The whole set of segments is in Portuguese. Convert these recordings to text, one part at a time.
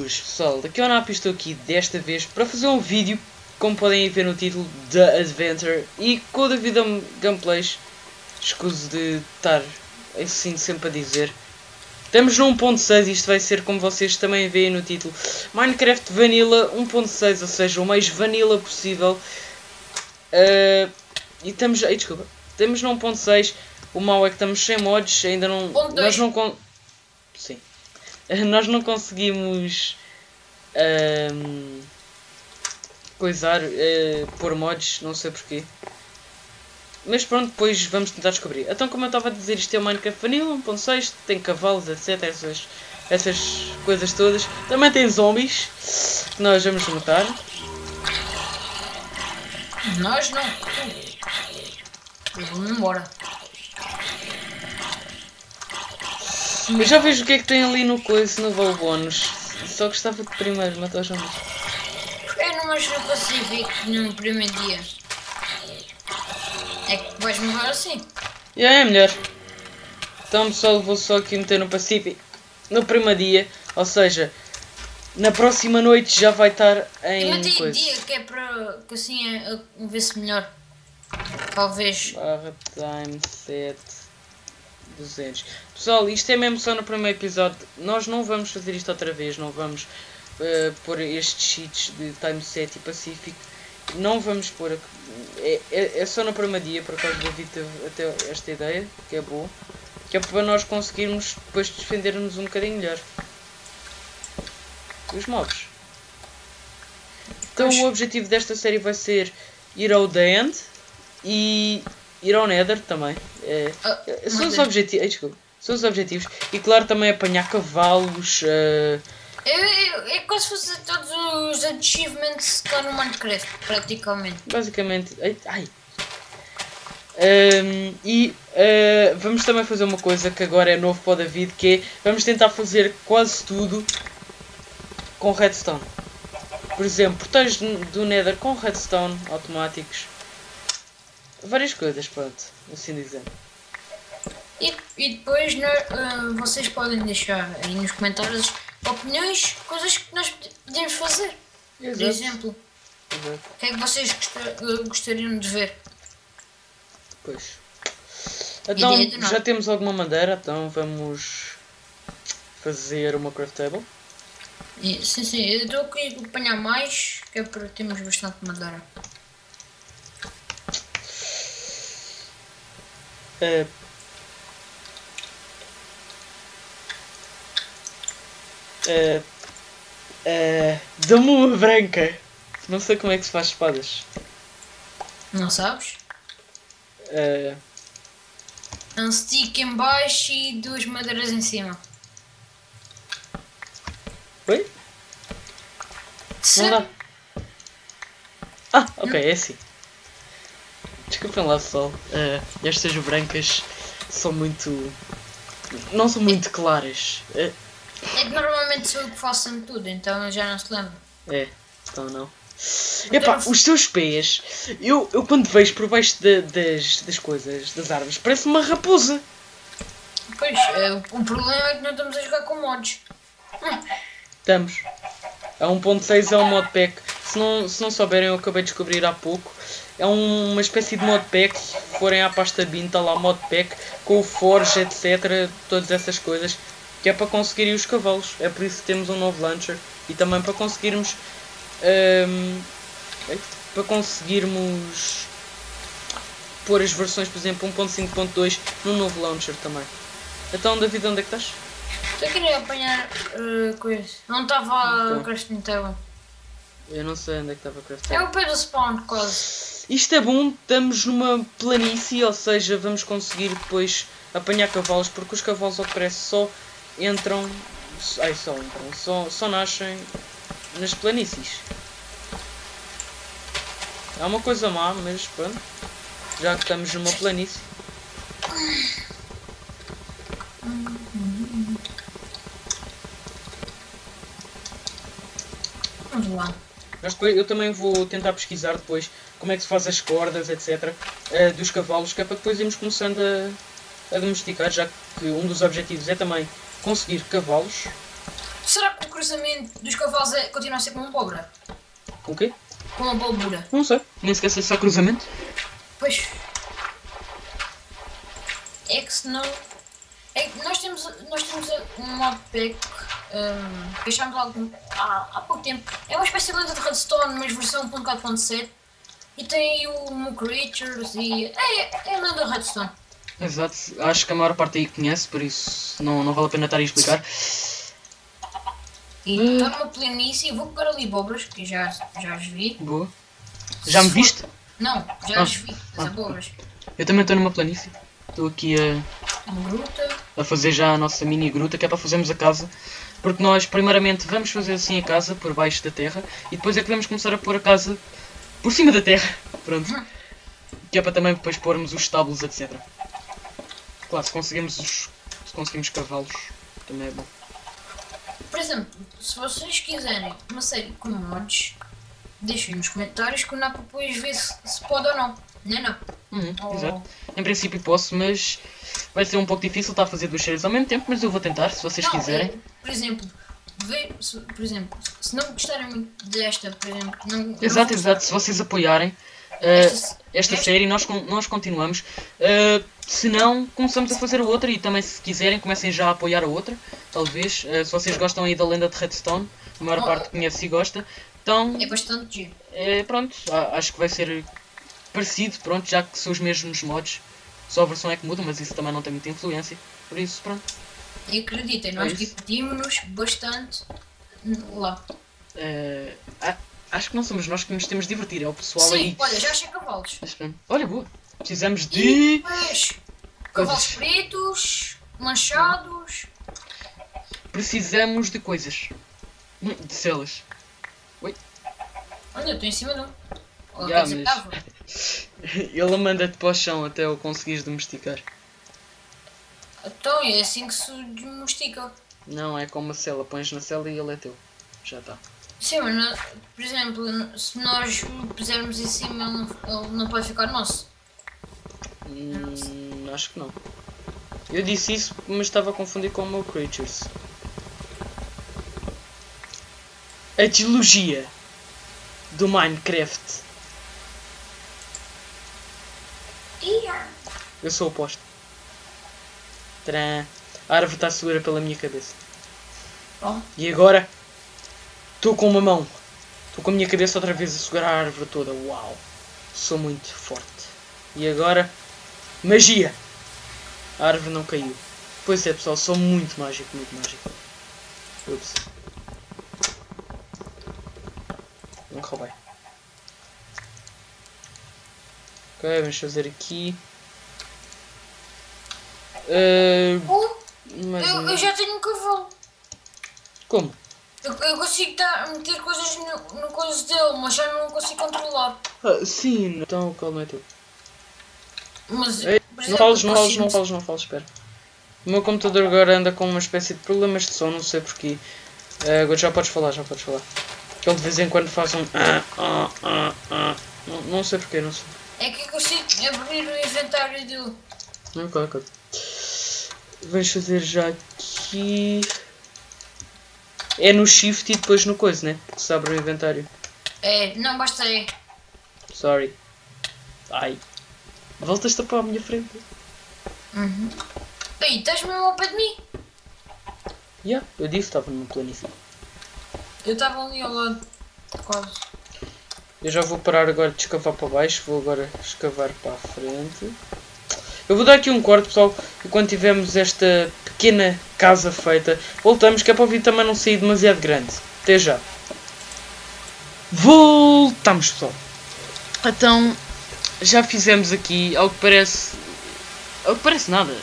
Boas pessoal, daqui é o Nap e estou aqui desta vez para fazer um vídeo, como podem ver no título, The Adventure, e com o devido gameplays. Escuso de estar assim sempre a dizer. Estamos no 1.6, isto vai ser, como vocês também veem no título, Minecraft Vanilla 1.6, ou seja, o mais vanilla possível. E estamos, desculpa, estamos no 1.6, o mau é que estamos sem mods, ainda não, sim. Nós não conseguimos pôr mods, não sei porquê. Mas pronto, depois vamos tentar descobrir. Então, como eu estava a dizer, isto é o Minecraft Vanilla 1.6, tem cavalos, etc. Essas coisas todas. Também tem zombies, que nós vamos matar. Nós não. Vamos embora. Eu já vejo o que é que tem ali no coice, no voo bónus. Só gostava de primeiro matar os zombies. Porquê não vais no Pacífico no primeiro dia? É que vais morrer assim. É melhor. Então pessoal, vou só aqui meter no Pacífico no primeiro dia. Ou seja, na próxima noite já vai estar em mantém coisa. dia que é para que assim ver-se melhor. Talvez. Barra time set 200. Pessoal, isto é mesmo só no primeiro episódio. Nós não vamos fazer isto outra vez. Não vamos pôr estes cheats de time set e Pacífico. Não vamos pôr. É só no primeiro dia, por acaso David teve até esta ideia, que é boa. Que é para nós conseguirmos depois defender-nos um bocadinho melhor. Os mobs. Então o objetivo desta série vai ser ir ao The End e ir ao Nether também. São os objetivos. Desculpa. São os objetivos. E claro também apanhar cavalos. É quase fazer todos os achievements que há no Minecraft, praticamente. Basicamente. Vamos também fazer uma coisa que agora é novo para o David, que é vamos tentar fazer quase tudo com redstone. Por exemplo, portais do Nether com redstone automáticos. Várias coisas, pronto, assim dizendo. E depois vocês podem deixar aí nos comentários opiniões, coisas que nós podemos fazer. Exato. Por exemplo, Exato. o que é que vocês gostariam de ver? Pois. Então, Ideia de já temos alguma madeira, então vamos fazer uma craft table. Sim, eu estou aqui a apanhar mais, que é para termos bastante madeira. Dá-me uma branca. Não sei como é que se faz espadas. Não sabes? Um stick em baixo e duas madeiras em cima. Oi? Sim. Não dá. Ok, é assim. Desculpem lá pessoal. Estas brancas são muito... não são muito claras. É que normalmente sou eu que faço sempre tudo, então eu já não se lembro. Então não. Epá, os teus pés, eu quando vejo por baixo das coisas, das árvores, parece uma raposa. Pois, o problema é que não estamos a jogar com mods. Estamos. A 1.6 é um modpack. Se não souberem, eu acabei de descobrir há pouco. É uma espécie de modpack. Se forem à pasta bin, está lá modpack com o Forge, etc. Todas essas coisas. Que é para conseguirem os cavalos. É por isso que temos um novo launcher. E também para conseguirmos... pôr as versões, por exemplo, 1.5.2 no novo launcher também. Então, David, onde é que estás? Eu queria apanhar coisa. Não estava a crafting table. Eu não sei onde é que estava a craftar. É o pé do spawn, quase. Isto é bom, estamos numa planície, ou seja, vamos conseguir depois apanhar cavalos, porque os cavalos ao que parece só nascem nas planícies. É uma coisa má, mas pronto, já que estamos numa planície. Vamos lá. Mas depois, eu também vou tentar pesquisar depois como é que se faz as cordas, etc. Dos cavalos, que é para depois irmos começando a domesticar, já que um dos objetivos é também conseguir cavalos. Será que o cruzamento dos cavalos continua a ser como um abóbora? O quê? Com uma abóbora? Não sei. Nem sequer sei se há cruzamento. Pois. É que senão. É que nós temos um modpack que achámos há pouco tempo. É uma espécie de lenda de Redstone, mas versão 1.4.7. E tem aí o Moo Creatures e. É a lenda de Redstone. Exato. Acho que a maior parte aí conhece, por isso não vale a pena estar a explicar. E está numa planície e vou pegar ali abóboras, que já as vi. Boa. Já me viste? Não, já as vi, as abóboras. Eu também estou numa planície. Estou aqui Uma gruta. a fazer já a nossa mini gruta, que é para fazermos a casa. Porque nós, primeiramente, vamos fazer assim a casa, por baixo da terra. E depois é que vamos começar a pôr a casa por cima da terra. Pronto. Que é para também depois pormos os estábulos, etc. Claro, se conseguimos cavalos, também é bom. Por exemplo, se vocês quiserem uma série com mods, deixem nos comentários que o Napa depois vê se pode ou não. Não. Exato. Em princípio posso, mas vai ser um pouco difícil estar a fazer duas séries ao mesmo tempo, mas eu vou tentar, se vocês quiserem. Por exemplo, se não gostarem muito desta, por exemplo, não. Exato. Se vocês apoiarem esta série, nós continuamos. Se não, começamos a fazer a outra e também, se quiserem, comecem já a apoiar a outra. Talvez. Se vocês gostam aí da lenda de Redstone, a maior parte conhece e gosta. Então, É bastante giro. pronto, acho que vai ser parecido, pronto, já que são os mesmos mods. Só a versão é que muda, mas isso também não tem muita influência. Por isso, pronto. E acreditem, nós divertimos-nos bastante lá. Acho que não somos nós que nos temos de divertir, é o pessoal Sim, aí. olha, já achei cavalos. Olha, boa. Precisamos E de... depois, cavalos pretos, manchados. Precisamos de coisas. De celas. Olha, eu estou em cima de um. Ou Yeah, quer dizer, mas- estava. Ele manda-te para o chão até o conseguires domesticar. Então, é assim que se domestica. Não, é como uma cela. Pões na cela e ele é teu. Já está. Sim, mas, por exemplo, se nós o pusermos em cima, ele não pode ficar nosso. Acho que não. Eu disse isso, mas estava a confundir com o Moo Creatures. A trilogia do Minecraft. Eu sou o oposto. Tcharam. A árvore está segura pela minha cabeça. Oh. E agora? Estou com uma mão. Estou com a minha cabeça outra vez a segurar a árvore toda. Uau! Sou muito forte. E agora? Magia! A árvore não caiu. Pois é, pessoal, sou muito mágico, muito mágico. Ups. Não roubei. Ok, vamos fazer aqui. Eu já tenho um cavalo. Como? Eu consigo meter coisas no coisa dele, mas já não consigo controlar. Sim, então o colo não é teu. Mas, Ei, por não exemplo, fales, espera. O meu computador agora anda com uma espécie de problemas de som, não sei porquê. Agora já podes falar. Que ele de vez em quando faz um... Não sei porquê, não sei. É que eu consigo abrir o inventário dele. Ok. Vamos fazer já aqui... É no shift e depois no coisa, né? Que se abre o inventário. É, não, basta é. Sorry. Ai. Voltas-te para a minha frente. Ei, estás mesmo ao pé de mim? Eu disse que estava numa planície. Eu estava ali ao lado. Quase. Eu já vou parar agora de escavar para baixo. Vou agora escavar para a frente. Eu vou dar aqui um corte, pessoal. E quando tivermos esta pequena casa feita, voltamos, que é para o vídeo também não sair demasiado grande. Até já. Voltamos, pessoal. Então, já fizemos aqui, ao que parece nada.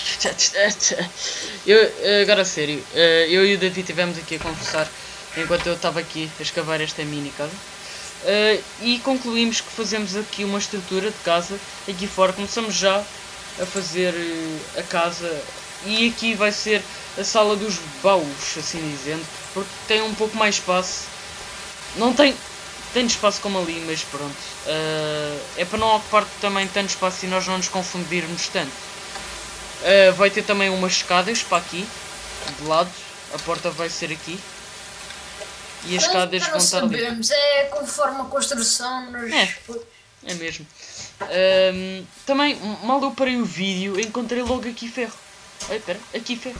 Agora a sério, eu e o David estivemos aqui a conversar enquanto eu estava aqui a escavar esta mini casa. E concluímos que fazemos aqui uma estrutura de casa aqui fora. Começamos já a fazer a casa, e aqui vai ser a sala dos baús, assim dizendo, porque tem um pouco mais espaço. Não tem espaço como ali, mas pronto. É para não ocupar também tanto espaço e nós não nos confundirmos tanto. Vai ter também umas escadas para aqui, de lado, a porta vai ser aqui. E as escadas Não vão estar ali. sabemos, é conforme a construção nos... É mesmo. Também, mal eu parei o vídeo, encontrei logo aqui ferro. Ai, espera, aqui ferro.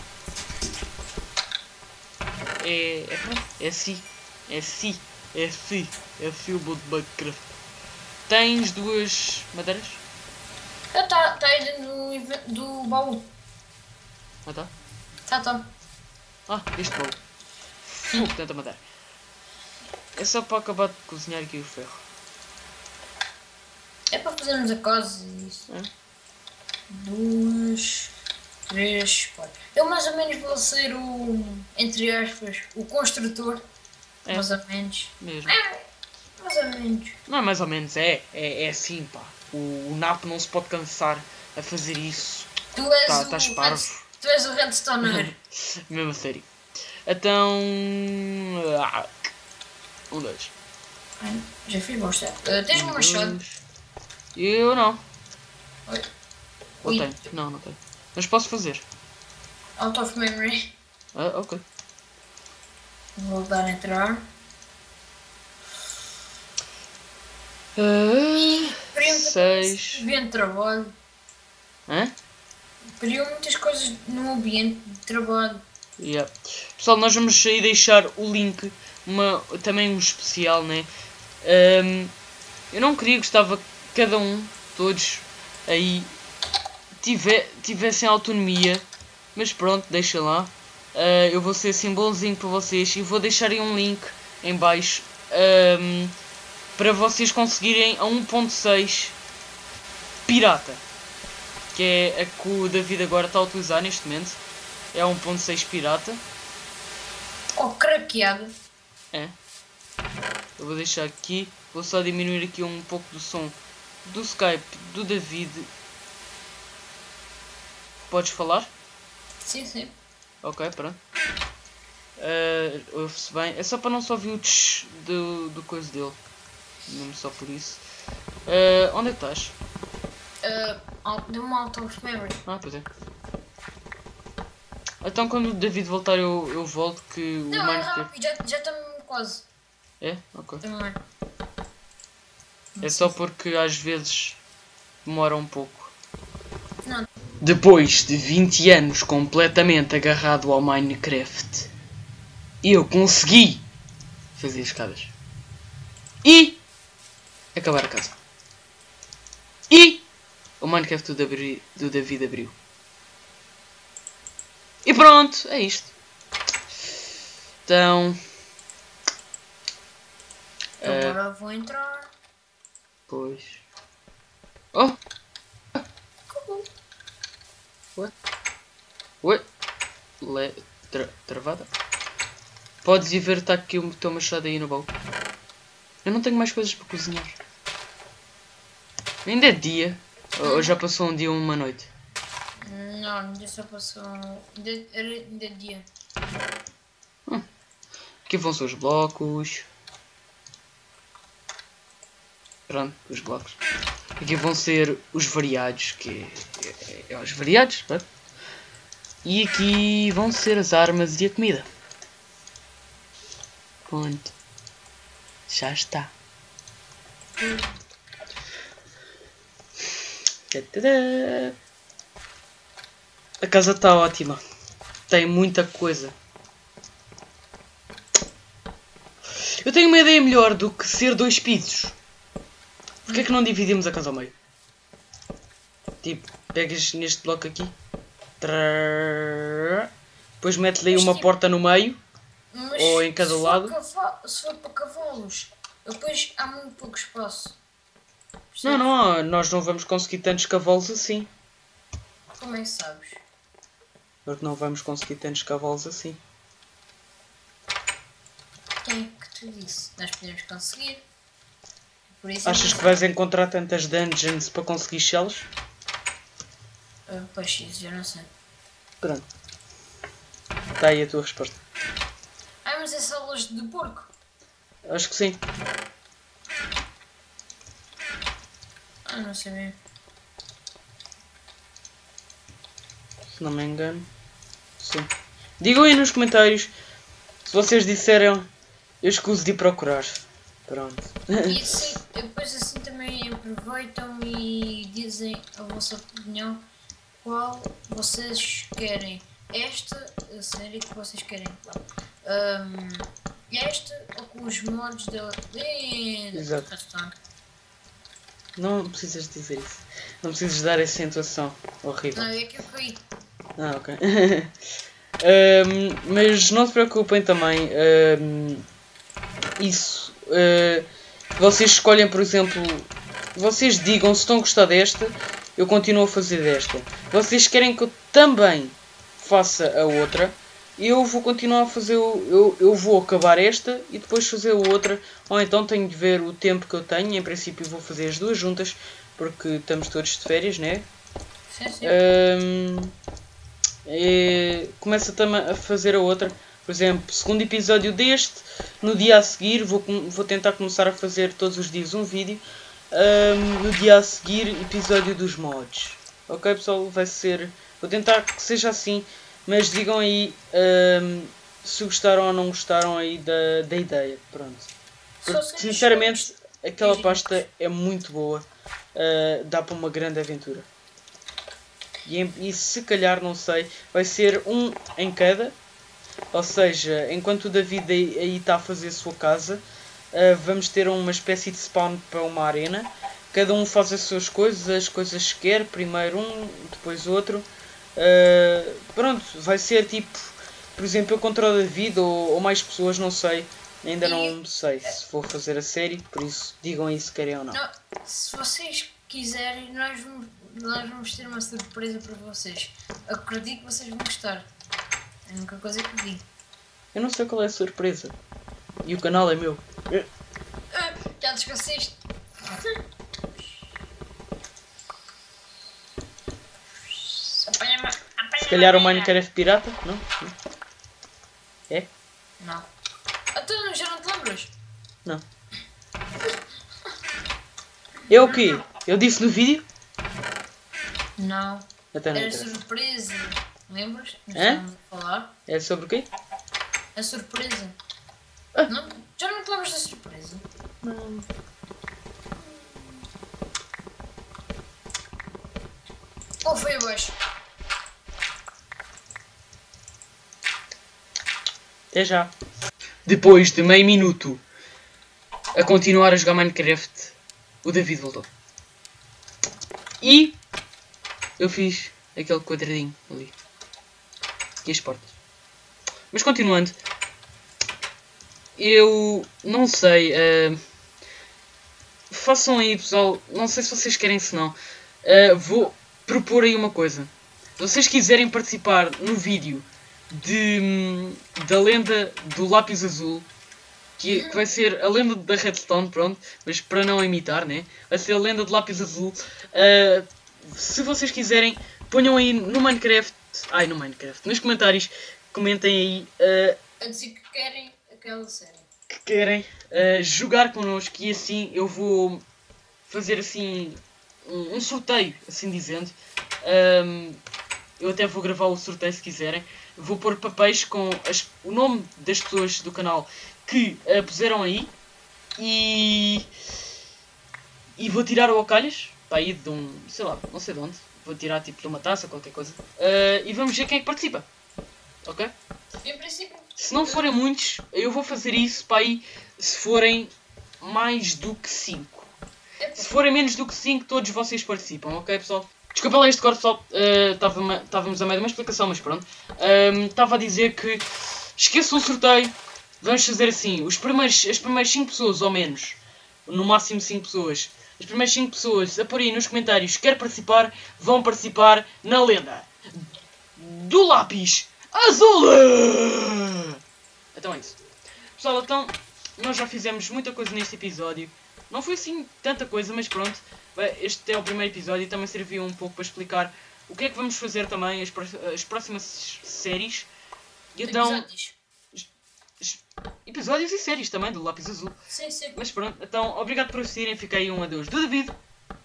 É assim. É assim. É assim. É assim o mundo de Minecraft. Tens duas madeiras? Tá aí dentro do baú. Ah, tá. Tá. Ah, este baú. Fogo, tanta madeira. É só para acabar de cozinhar aqui o ferro. É para fazermos a casa e isso. É. 2, 3, 4. Eu mais ou menos vou ser entre aspas, o construtor. É. Mais ou menos. Mesmo. Mais ou menos. Não é mais ou menos, é assim, pá. O Napo não se pode cansar a fazer isso. Tu és Estás parvo. Tu és o redstoner. Mesmo a sério. Então... dois. Já fiz bosta. Tens uma machado? Eu não. Oi. Ou tenho? Não tenho. Mas posso fazer. Out of memory. Ah, ok. Vou dar a entrar. Periu 6. ambiente de trabalho. Hã? Periu muitas coisas no ambiente de trabalho. Yeah. Pessoal, nós vamos aí deixar o link. Também um especial, né? Eu não queria, gostava que cada um, todos, aí tivessem autonomia. Mas pronto, deixa lá. Eu vou ser assim bonzinho para vocês e vou deixar aí um link em baixo para vocês conseguirem a 1.6 pirata, que é a que o David agora está a utilizar neste momento. É a 1.6 pirata. Ou craqueado. É. Eu vou deixar aqui, vou só diminuir aqui um pouco do som do Skype do David. Podes falar? Sim. Ok, pronto. Ouve-se bem. É só para não só ouvir o tsh do coisa dele. Mesmo só por isso. Onde é que estás? Deu uma out of memory. Ah, pois é. Então quando o David voltar eu volto que o Não, é Minecraft... rápido, já estamos quase. É? Ok. Também. É só porque às vezes demora um pouco. Não. Depois de 20 anos completamente agarrado ao Minecraft, eu consegui fazer escadas. E acabar a casa. E o Minecraft do David abriu. E pronto, é isto. Então... Agora vou entrar. Pois... Oh! Acabou. Ué? Travada? Podes ir ver, está aqui o teu machado aí no baú. Eu não tenho mais coisas para cozinhar. Ainda é dia. Ou já passou um dia ou uma noite? Não, ainda só passou. Ainda é dia. Aqui vão ser os blocos. Pronto, os blocos. Aqui vão ser os variados, que é os variados, pronto. E aqui vão ser as armas e a comida. Pronto. Já está. Tadã! A casa está ótima. Tem muita coisa. Eu tenho uma ideia melhor do que ser dois pisos. Porquê é que não dividimos a casa ao meio? Tipo, pegas neste bloco aqui. Depois metes-lhe aí uma porta no meio. Mas ou em cada lado. Se for para cavalos, depois há muito pouco espaço. Não, nós não vamos conseguir tantos cavalos assim. Como é que sabes? Porque não vamos conseguir tantos cavalos assim. Quem é que te disse? Nós podemos conseguir. Por isso Achas que vais encontrar tantas dungeons para conseguir shells? Pois isso, eu não sei. Pronto. Está aí a tua resposta. Mas é células de porco. Acho que sim. Não sei bem. Se não me engano. Sim. Digam aí nos comentários se vocês disseram, eu escuso de ir procurar. Pronto. E assim, depois assim também aproveitam e dizem a vossa opinião, qual vocês querem. Esta série que vocês querem. Esta ou com os mods da Exato. Redstone. Não precisas dizer isso. Não precisas dar essa acentuação horrível. Não, é que eu fui. Ah, ok. Mas não se preocupem também. Isso. Vocês escolhem, por exemplo. Vocês digam se estão a gostar desta. Eu continuo a fazer desta. Vocês querem que eu também faça a outra. Eu vou continuar a fazer. Eu vou acabar esta e depois fazer a outra. Ou então tenho de ver o tempo que eu tenho. Em princípio vou fazer as duas juntas. Porque estamos todos de férias, né? Sim, sim. Começa também a fazer a outra. Por exemplo, segundo episódio deste, no dia a seguir vou tentar começar a fazer todos os dias um vídeo. No dia a seguir, episódio dos mods. Ok, pessoal? Vai ser... Vou tentar que seja assim. Mas digam aí se gostaram ou não gostaram aí da ideia. Pronto. Porque, sinceramente, aquela pasta é muito boa. Dá para uma grande aventura. E se calhar, não sei, vai ser um em cada. Ou seja, enquanto o David aí está a fazer a sua casa, vamos ter uma espécie de spawn para uma arena. Cada um faz as suas coisas, as coisas que quer. Primeiro um, depois outro. Pronto, vai ser tipo, por exemplo, eu contra o David ou mais pessoas, não sei. Ainda não sei se vou fazer a série, por isso digam aí se querem ou não. Se vocês quiserem, nós vamos ter uma surpresa para vocês. Acredito que vocês vão gostar. É a única coisa que digo. Eu não sei qual é a surpresa. E o canal é meu. Já te esqueceste? Se calhar o Minecraft pirata? Não? É? Não. Então já não te lembras? Não. É o quê? Eu disse no vídeo? Não. Até não Era interessa. surpresa. Lembras? Nós Hã? estávamos a falar. É sobre o quê? A surpresa. Ah. Não? Já não te lembras da surpresa? Não. Ou foi abaixo? Até já. Depois de meio minuto a continuar a jogar Minecraft, o David voltou. E eu fiz aquele quadradinho ali. E as portas. Mas continuando. Eu não sei. Façam aí, pessoal. Não sei se vocês querem, se não. Vou propor aí uma coisa. Se vocês quiserem participar no vídeo da lenda do lápis azul, que vai ser a lenda da Redstone, pronto, mas para não imitar, né? Vai ser a lenda do lápis azul. Se vocês quiserem, ponham aí no Minecraft, nos comentários, comentem aí A dizer que querem aquela série. que querem jogar connosco, e assim eu vou fazer assim um sorteio, assim dizendo. Eu até vou gravar o sorteio se quiserem. Vou pôr papéis com o nome das pessoas do canal que puseram aí. E vou tirar o calhas para aí de um, sei lá, não sei de onde. Vou tirar tipo de uma taça, qualquer coisa. E vamos ver quem é que participa. Ok? Em princípio. Se não forem muitos, eu vou fazer isso para aí se forem mais do que 5. Se forem menos do que 5, todos vocês participam, ok, pessoal? Desculpa lá este corte, pessoal. Estávamos a meio de uma explicação, mas pronto. Estava a dizer que esqueçam o sorteio. Vamos fazer assim: as primeiras 5 pessoas ou menos, no máximo 5 pessoas, as primeiras 5 pessoas a pôr aí nos comentários que quer participar, vão participar na lenda do lápis azul. Então é isso, pessoal. Então nós já fizemos muita coisa neste episódio. Não foi assim tanta coisa, mas pronto. Este é o primeiro episódio e também serviu um pouco para explicar o que é que vamos fazer também as próximas séries. E então, episódios e séries também do Lápis Azul. Sim, sim. Mas pronto, então obrigado por assistirem. Fica aí um adeus do David.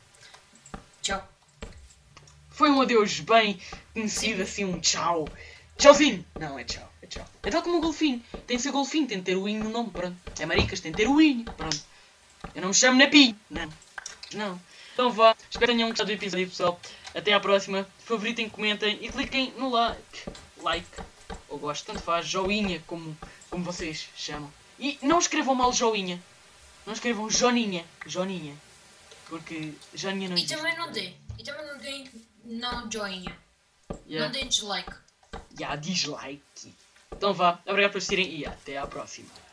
Tchau. Foi um adeus bem conhecido, assim um tchau. Tchauzinho! Não, é tchau, é tchau. É tal como o golfinho. Tem de ser golfinho, tem de ter o inho no nome, pronto. É maricas, tem de ter o inho, pronto. Eu não me chamo Napinho, não. Não. Então vá, espero que tenham gostado do episódio, pessoal. Até à próxima. Favoritem, comentem e cliquem no like. Ou gosto, tanto faz, joinha, como vocês chamam. E não escrevam mal joinha. Não escrevam Joninha. Joninha. Porque Joninha não E existe. também não dê. E também não dê não joinha. Yeah. Não dê dislike. Dislike. Então vá, obrigado por assistirem e até à próxima.